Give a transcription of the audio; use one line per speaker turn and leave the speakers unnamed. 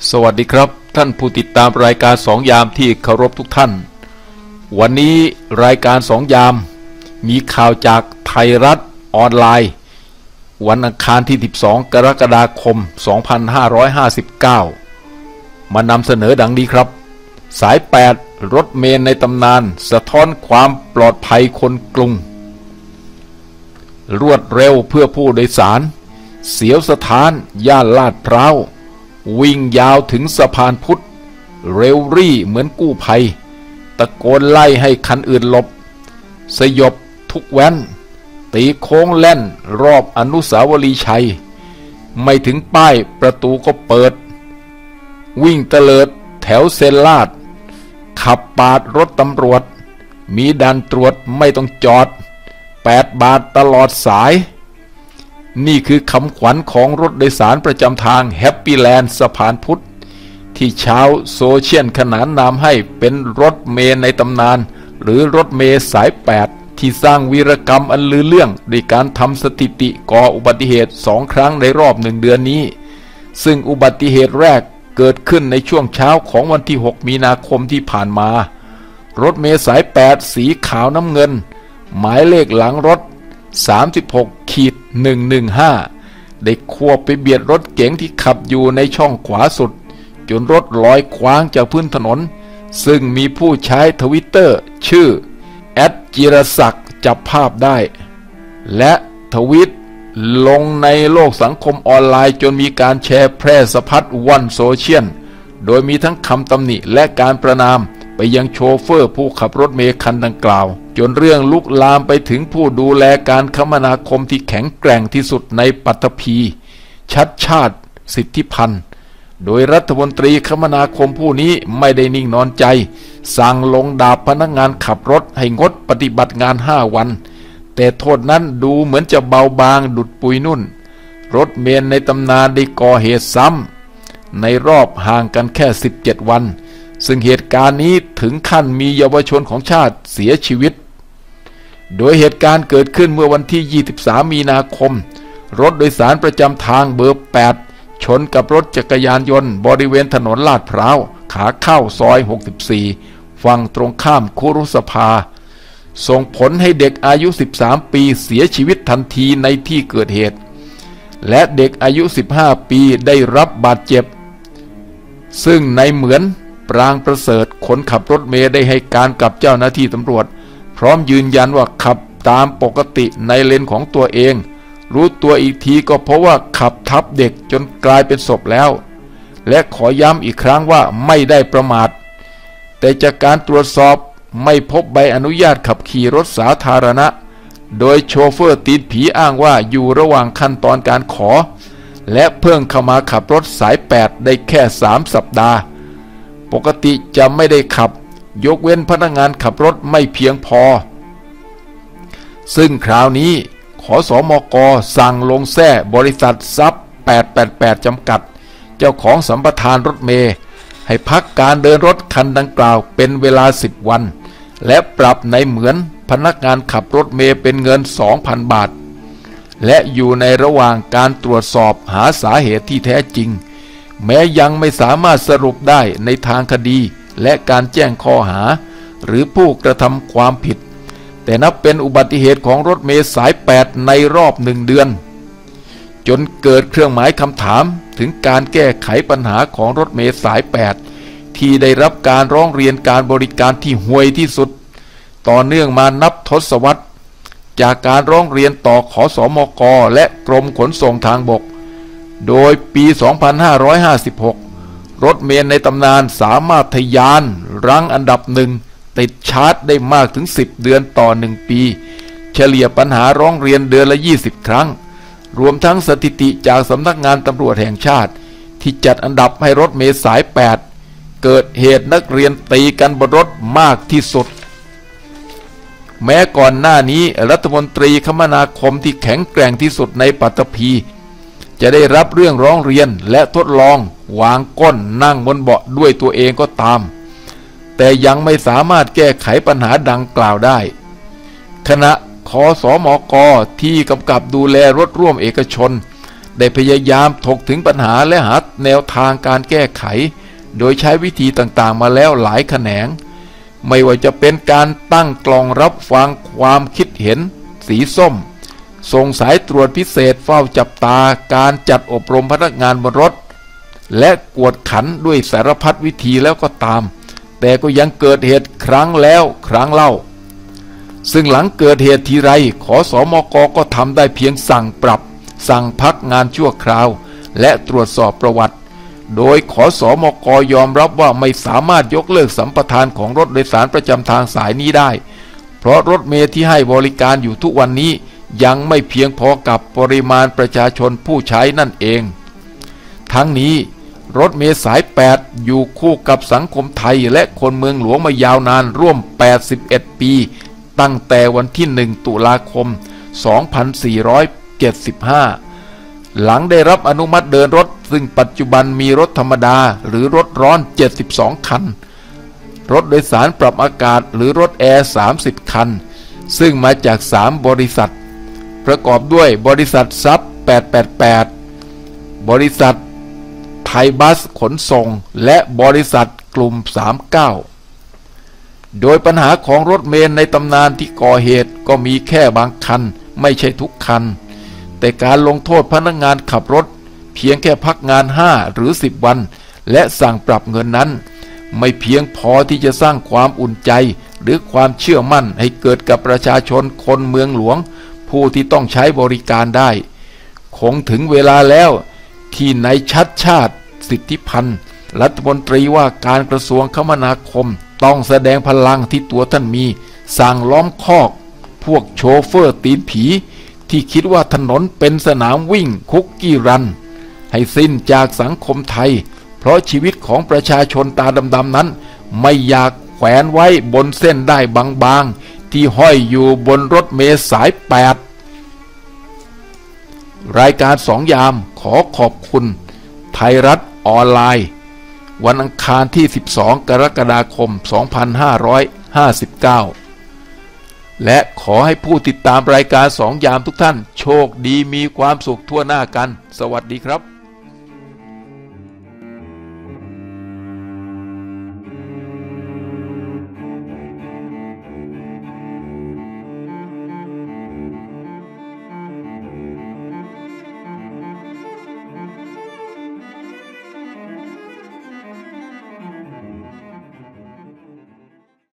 สวัสดีครับท่านผู้ติดตามรายการสองยามที่เคารพทุกท่านวันนี้รายการสองยามมีข่าวจากไทยรัฐออนไลน์วันอังคารที่12กรกฎาคม2559มานำเสนอดังนี้ครับสาย8รถเมล์ในตำนานสะท้อนความปลอดภัยคนกรุงรวดเร็วเพื่อผู้โดยสารเสียวสถานย่านลาดพร้าววิ่งยาวถึงสะพานพุทธเร็วรี่เหมือนกู้ภัยตะโกนไล่ให้คันอื่นหลบสยบทุกแว้นตีโค้งแล่นรอบอนุสาวรีย์ชัยไม่ถึงป้ายประตูก็เปิดวิ่งเตลิดแถวเซนลาดขับปาดรถตำรวจมีด่านตรวจไม่ต้องจอด8 บาทตลอดสายนี่คือคำขวัญของรถโดยสารประจำทางแฮปปี้แลนด์สะพานพุทธที่ชาวโซเชียลขนานนามให้เป็นรถเมล์ในตำนานหรือรถเมล์สาย8ที่สร้างวีรกรรมอันลือเรื่องด้วยการทำสถิติก่ออุบัติเหตุ2 ครั้งในรอบ1 เดือนนี้ซึ่งอุบัติเหตุแรกเกิดขึ้นในช่วงเช้าของวันที่6 มีนาคมที่ผ่านมารถเมล์สาย8สีขาวน้ำเงินหมายเลขหลังรถ36-115ได้ควบไปเบียดรถเก๋งที่ขับอยู่ในช่องขวาสุดจนรถลอยคว้างจากพื้นถนนซึ่งมีผู้ใช้ทวิตเตอร์ชื่อจิรศักดิ์จับภาพได้และทวิตลงในโลกสังคมออนไลน์จนมีการแชร์แพร่สะพัดวันโซเชียลโดยมีทั้งคำตำหนิและการประณามไปยังโชเฟอร์ผู้ขับรถเมล์คันดังกล่าวจนเรื่องลุกลามไปถึงผู้ดูแลการคมนาคมที่แข็งแกร่งที่สุดในปัตภีชัดชาติสิทธิพันธ์โดยรัฐมนตรีคมนาคมผู้นี้ไม่ได้นิ่งนอนใจสั่งลงดาบพนักงานขับรถให้งดปฏิบัติงาน5 วันแต่โทษนั้นดูเหมือนจะเบาบางดุจปุยนุ่นรถเมล์ในตำนานได้ก่อเหตุซ้ำในรอบห่างกันแค่17 วันซึ่งเหตุการณ์นี้ถึงขั้นมีเยาวชนของชาติเสียชีวิตโดยเหตุการณ์เกิดขึ้นเมื่อวันที่23 มีนาคมรถโดยสารประจำทางเบอร์8ชนกับรถจักรยานยนต์บริเวณถนนลาดพร้าวขาเข้าซอย64ฝั่งตรงข้ามคุรุสภาส่งผลให้เด็กอายุ13 ปีเสียชีวิตทันทีในที่เกิดเหตุและเด็กอายุ15 ปีได้รับบาดเจ็บซึ่งในเหมือนปรางประเสริฐคนขับรถเมล์ได้ให้การกับเจ้าหน้าที่ตำรวจพร้อมยืนยันว่าขับตามปกติในเลนของตัวเองรู้ตัวอีกทีก็เพราะว่าขับทับเด็กจนกลายเป็นศพแล้วและขอย้ำอีกครั้งว่าไม่ได้ประมาทแต่จากการตรวจสอบไม่พบใบอนุญาตขับขี่รถสาธารณะโดยโชเฟอร์ตีนผีอ้างว่าอยู่ระหว่างขั้นตอนการขอและเพิ่งเข้ามาขับรถสาย8ได้แค่3 สัปดาห์ปกติจะไม่ได้ขับยกเว้นพนักงานขับรถไม่เพียงพอซึ่งคราวนี้ขสมก.สั่งลงแท้บริษัททรัพย์888จำกัดเจ้าของสัมปทานรถเมล์ให้พักการเดินรถคันดังกล่าวเป็นเวลา10 วันและปรับในเหมือนพนักงานขับรถเมล์เป็นเงิน 2,000 บาทและอยู่ในระหว่างการตรวจสอบหาสาเหตุที่แท้จริงแม้ยังไม่สามารถสรุปได้ในทางคดีและการแจ้งข้อหาหรือผู้กระทำความผิดแต่นับเป็นอุบัติเหตุของรถเมล์สาย8ในรอบ1 เดือนจนเกิดเครื่องหมายคำถามถึงการแก้ไขปัญหาของรถเมล์สาย8ที่ได้รับการร้องเรียนการบริการที่ห่วยที่สุดต่อเนื่องมานับทศวรรษจากการร้องเรียนต่อขสมก.และกรมขนส่งทางบกโดยปี 2556 รถเมล์ในตำนานสามารถทะยานรั้งอันดับ1ติดชาร์จได้มากถึง10 เดือนต่อ1 ปีเฉลี่ยปัญหาร้องเรียนเดือนละ20 ครั้งรวมทั้งสถิติจากสำนักงานตำรวจแห่งชาติที่จัดอันดับให้รถเมล์สาย8เกิดเหตุนักเรียนตีกันบนรถมากที่สุดแม้ก่อนหน้านี้รัฐมนตรีคมนาคมที่แข็งแกร่งที่สุดในปัตตภีจะได้รับเรื่องร้องเรียนและทดลองวางก้นนั่งบนเบาะด้วยตัวเองก็ตามแต่ยังไม่สามารถแก้ไขปัญหาดังกล่าวได้ขณะขสมก.ที่กำกับดูแลรถร่วมเอกชนได้พยายามถกถึงปัญหาและหาแนวทางการแก้ไขโดยใช้วิธีต่างๆมาแล้วหลายแขนงไม่ว่าจะเป็นการตั้งกล่องรับฟังความคิดเห็นสีส้มส่งสายตรวจพิเศษเฝ้าจับตาการจัดอบรมพนักงานบนรถและกวดขันด้วยสารพัดวิธีแล้วก็ตามแต่ก็ยังเกิดเหตุครั้งแล้วครั้งเล่าซึ่งหลังเกิดเหตุทีไรขสมก.ก็ทำได้เพียงสั่งปรับสั่งพักงานชั่วคราวและตรวจสอบประวัติโดยขสมก.ยอมรับว่าไม่สามารถยกเลิกสัมปทานของรถโดยสารประจำทางสายนี้ได้เพราะรถเมล์ที่ให้บริการอยู่ทุกวันนี้ยังไม่เพียงพอกับปริมาณประชาชนผู้ใช้นั่นเองทั้งนี้รถเมล์สาย 8อยู่คู่กับสังคมไทยและคนเมืองหลวงมายาวนานร่วม81 ปีตั้งแต่วันที่1 ตุลาคม 2475หลังได้รับอนุมัติเดินรถซึ่งปัจจุบันมีรถธรรมดาหรือรถร้อน72คันรถโดยสารปรับอากาศหรือรถแอร์30คันซึ่งมาจาก3บริษัทประกอบด้วยบริษัทซับ888บริษัทไทยบัสขนส่งและบริษัทกลุ่ม39โดยปัญหาของรถเมล์ในตำนานที่ก่อเหตุก็มีแค่บางคันไม่ใช่ทุกคันแต่การลงโทษพนักงานขับรถเพียงแค่พักงาน5หรือ10วันและสั่งปรับเงินนั้นไม่เพียงพอที่จะสร้างความอุ่นใจหรือความเชื่อมั่นให้เกิดกับประชาชนคนเมืองหลวงผู้ที่ต้องใช้บริการได้คงถึงเวลาแล้วที่นายชัดชาติสิทธิพันธ์รัฐมนตรีว่าการกระทรวงคมนาคมต้องแสดงพลังที่ตัวท่านมีสั่งล้อมคอกพวกโชเฟอร์ตีนผีที่คิดว่าถนนเป็นสนามวิ่งคุกกี้รันให้สิ้นจากสังคมไทยเพราะชีวิตของประชาชนตาดำๆนั้นไม่อยากแขวนไว้บนเส้นได้บางๆที่ห้อยอยู่บนรถเมล์สาย 8รายการ2 ยามขอขอบคุณไทยรัฐออนไลน์วันอังคารที่12 กรกฎาคม 2559และขอให้ผู้ติดตามรายการ2 ยามทุกท่านโชคดีมีความสุขทั่วหน้ากันสวัสดีครับ